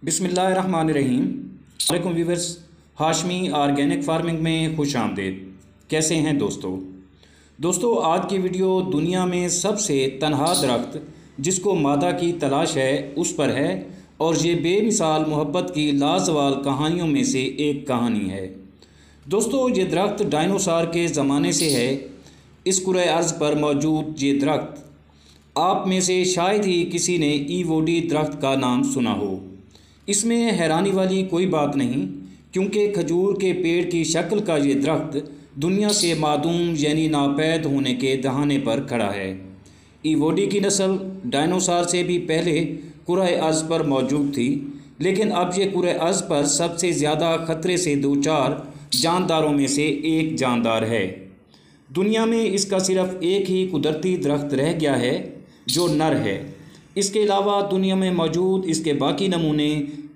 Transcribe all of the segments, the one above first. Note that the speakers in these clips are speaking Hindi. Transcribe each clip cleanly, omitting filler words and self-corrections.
बिस्मिल्लाहिर्रहमानिर्रहीम। वालेकुम व्यूवर्स, हाशमी ऑर्गेनिक फार्मिंग में खुश आमदीद। कैसे हैं दोस्तों, आज की वीडियो दुनिया में सबसे तनहा दरख्त जिसको मादा की तलाश है उस पर है, और ये बेमिसाल मोहब्बत की लाजवाल कहानियों में से एक कहानी है। दोस्तों, ये दरख्त डायनासोर के ज़माने से है। इस कुरे अर्ज़ पर मौजूद ये दरख्त आप में से शायद ही किसी ने ईवोडी दरख्त का नाम सुना हो। इसमें हैरानी वाली कोई बात नहीं, क्योंकि खजूर के पेड़ की शक्ल का ये दरख्त दुनिया से मादूम यानी नापैद होने के दहाने पर खड़ा है। ईवोडी की नस्ल डायनासोर से भी पहले कुरे अर्ज़ पर मौजूद थी, लेकिन अब ये कुरे अर्ज़ पर सबसे ज़्यादा ख़तरे से दो चार जानदारों में से एक जानदार है। दुनिया में इसका सिर्फ़ एक ही कुदरती दरख्त रह गया है जो नर है। इसके अलावा दुनिया में मौजूद इसके बाकी नमूने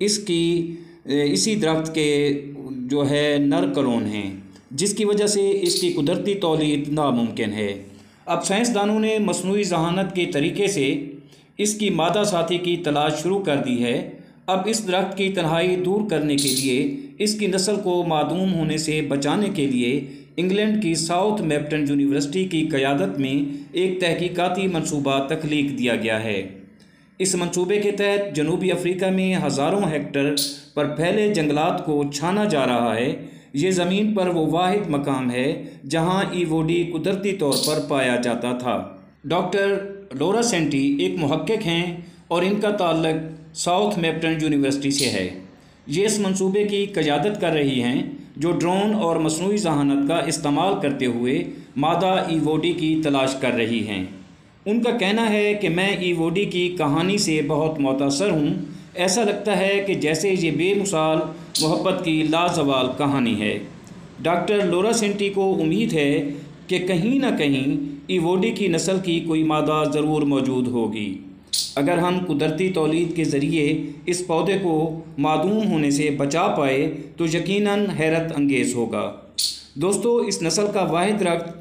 इसी दरख्त के जो है नर क्लोन हैं, जिसकी वजह से इसकी कुदरती तौलीद नामुमकिन है। अब साइंसदानों ने मसनूई ज़हानत के तरीके से इसकी मादा साथी की तलाश शुरू कर दी है। अब इस दरख्त की तन्हाई दूर करने के लिए, इसकी नस्ल को मादूम होने से बचाने के लिए इंग्लैंड की साउथ मेप्टन यूनिवर्सिटी की क़यादत में एक तहकीकाती मनसूबा तख्लीक दिया गया है। इस मनसूबे के तहत जनूबी अफ्रीका में हज़ारों हेक्टर पर फैले जंगलात को छाना जा रहा है। ये ज़मीन पर वो वाहिद मकाम है जहाँ ईवोडी कुदरती तौर पर पाया जाता था। डॉक्टर लोरा सेंटी एक मुहक्किक हैं और इनका ताल्लुक साउथ मेप्टन यूनिवर्सिटी से है। ये इस मनसूबे की क़यादत कर रही हैं जो ड्रोन और मसनूई ज़हानत का इस्तेमाल करते हुए मादा ईवोडी की तलाश कर रही हैं। उनका कहना है कि मैं ईवोडी की कहानी से बहुत मुतासर हूँ। ऐसा लगता है कि जैसे ये बेमिसाल मोहब्बत की लाजवाल कहानी है। डॉक्टर लोरा सेंटी को उम्मीद है कि कहीं ना कहीं ईवोडी की नस्ल की कोई मादा ज़रूर मौजूद होगी। अगर हम कुदरती तौलीद के ज़रिए इस पौधे को मादूम होने से बचा पाए तो यकीनन हैरत अंगेज़ होगा। दोस्तों, इस नस्ल का वाहिद दरख्त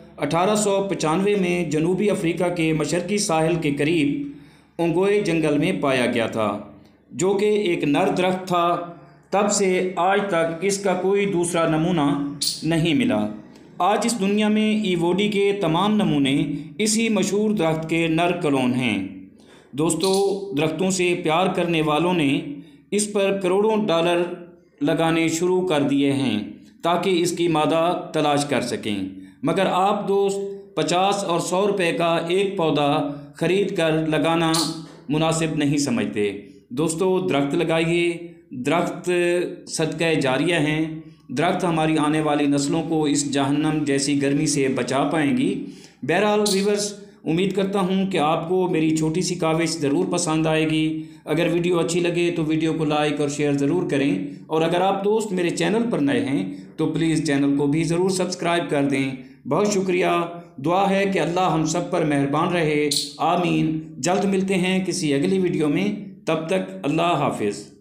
1895 में जनूबी अफ्रीका के मशरकी साहिल के करीब ओंगोए जंगल में पाया गया था, जो कि एक नर दरख्त था। तब से आज तक इसका कोई दूसरा नमूना नहीं मिला। आज इस दुनिया में ईवोडी के तमाम नमूने इसी मशहूर दरख्त के नर क्लोन हैं। दोस्तों, दरख्तों से प्यार करने वालों ने इस पर करोड़ों डॉलर लगाने शुरू कर दिए हैं ताकि इसकी मादा तलाश कर सकें, मगर आप दोस्त 50 और 100 रुपये का एक पौधा ख़रीद कर लगाना मुनासिब नहीं समझते। दोस्तों, दरख्त लगाइए। दरख्त सदक़े जारिया हैं। दरख्त हमारी आने वाली नस्लों को इस जहन्नम जैसी गर्मी से बचा पाएंगी। बहरहाल व्यूवर्स, उम्मीद करता हूँ कि आपको मेरी छोटी सी काविश ज़रूर पसंद आएगी। अगर वीडियो अच्छी लगे तो वीडियो को लाइक और शेयर ज़रूर करें, और अगर आप दोस्त मेरे चैनल पर नए हैं तो प्लीज़ चैनल को भी ज़रूर सब्सक्राइब कर दें। बहुत शुक्रिया। दुआ है कि अल्लाह हम सब पर मेहरबान रहे। आमीन। जल्द मिलते हैं किसी अगली वीडियो में। तब तक अल्लाह हाफिज़।